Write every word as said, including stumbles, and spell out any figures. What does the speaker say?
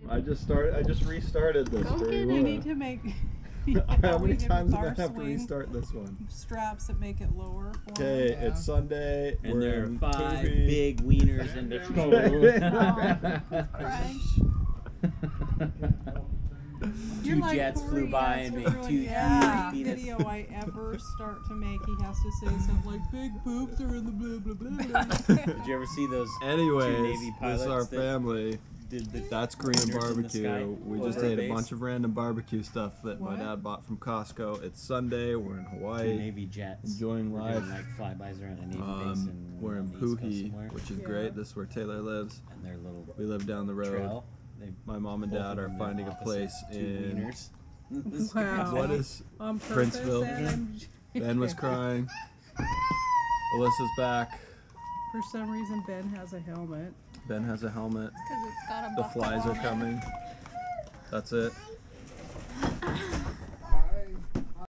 I just started. I just restarted this. Go for get you. You need to make. How many times am am I have to restart this one? Straps that make it lower. Okay, Yeah. it's Sunday. And we're there are in five Poopy. big wieners in the Crunch. Two You're like jets Corey, flew by that's and a made really- two yeah. huge video I ever start to make, he has to say something like "big boobs are in the blah blah blah." Did you ever see those two Anyways, Navy this is pilots our that family. did the That's Korean wieners in the sky barbecue. We just over ate a base? bunch of random barbecue stuff that What? my dad bought from Costco. It's Sunday. We're in Two Hawaii. Navy jets. Enjoying We're life. doing like flybys around a Navy base Um, and we're in on the East Coast Puhi, somewhere. which is Yeah. great. This is where Taylor lives. And their little We live down the road. trail. They My mom and both dad of are them finding a opposite place two in. wieners. This Wow. guy's What like- is? On purpose, Princeville. and Ben was crying. Alyssa's back. For some reason, Ben has a helmet. Ben has a helmet. Because it's got a The buckle flies on are it. coming. That's it.